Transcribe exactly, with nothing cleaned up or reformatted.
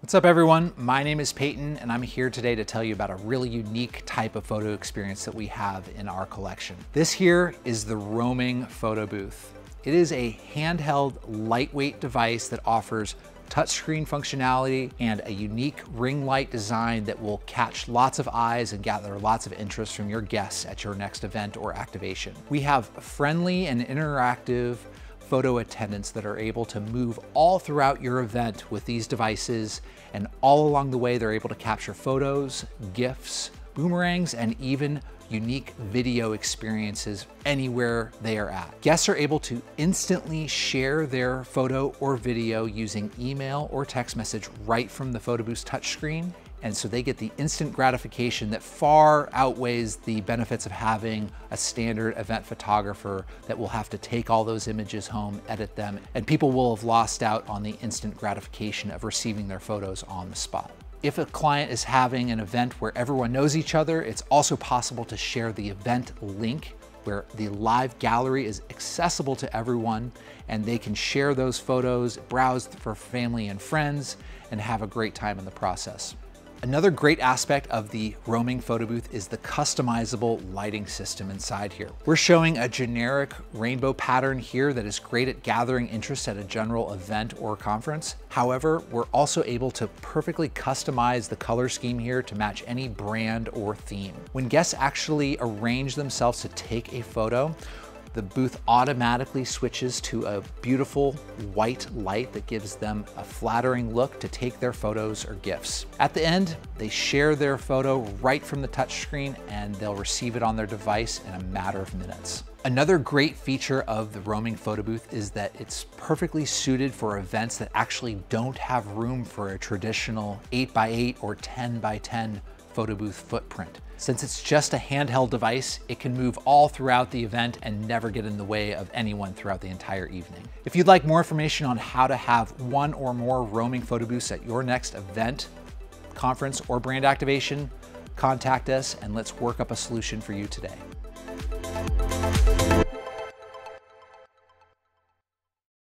What's up everyone? My name is Peyton and I'm here today to tell you about a really unique type of photo experience that we have in our collection. This here is the roaming photo booth. It is a handheld, lightweight device that offers touchscreen functionality and a unique ring light design that will catch lots of eyes and gather lots of interest from your guests at your next event or activation. We have friendly and interactive photo attendants that are able to move all throughout your event with these devices, and all along the way they're able to capture photos, GIFs, boomerangs, and even unique video experiences anywhere they are at. Guests are able to instantly share their photo or video using email or text message right from the photo booth's touchscreen. And so they get the instant gratification that far outweighs the benefits of having a standard event photographer that will have to take all those images home, edit them, and people will have lost out on the instant gratification of receiving their photos on the spot. If a client is having an event where everyone knows each other, it's also possible to share the event link where the live gallery is accessible to everyone and they can share those photos, browse for family and friends, and have a great time in the process. Another great aspect of the roaming photo booth is the customizable lighting system inside here. We're showing a generic rainbow pattern here that is great at gathering interest at a general event or conference. However, we're also able to perfectly customize the color scheme here to match any brand or theme. When guests actually arrange themselves to take a photo, the booth automatically switches to a beautiful white light that gives them a flattering look to take their photos or GIFs. At the end, they share their photo right from the touchscreen and they'll receive it on their device in a matter of minutes. Another great feature of the roaming photo booth is that it's perfectly suited for events that actually don't have room for a traditional eight by eight or ten by ten photo booth footprint. Since it's just a handheld device, it can move all throughout the event and never get in the way of anyone throughout the entire evening. If you'd like more information on how to have one or more roaming photo booths at your next event, conference, or brand activation, contact us and let's work up a solution for you today.